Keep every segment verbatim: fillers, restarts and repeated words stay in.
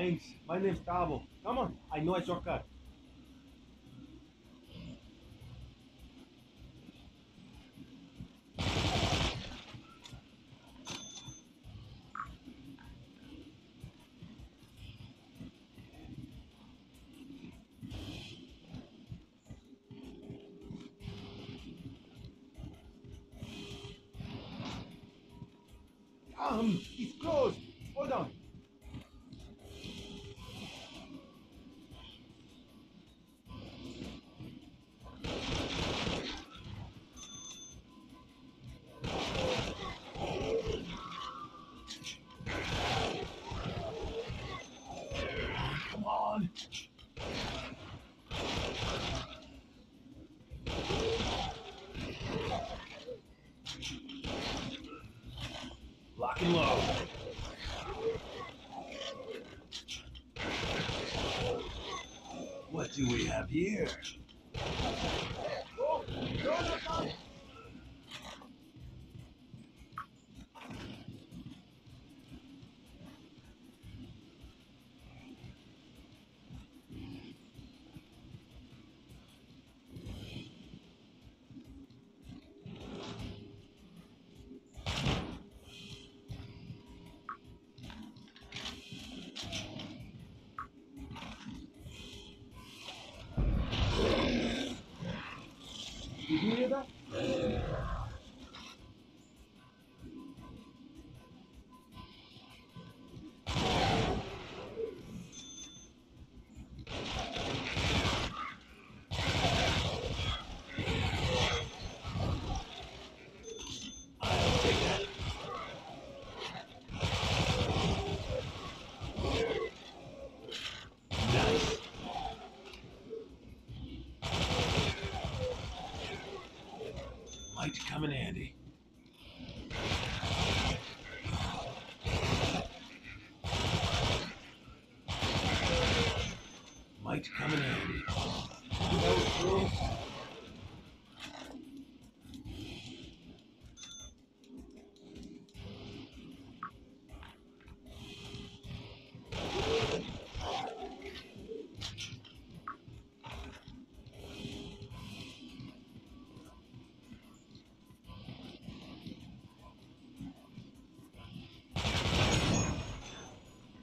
Thanks. My name's Tavo. Come on, I know a shortcut. Um, it's closed. Hold on. Come on. Lock and load. What do we have here? Oh, no, no, no. Did you hear that? I'll take that. Nice. Might come in handy. Might come in handy. That was cool.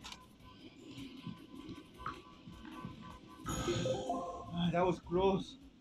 Ah, that was close.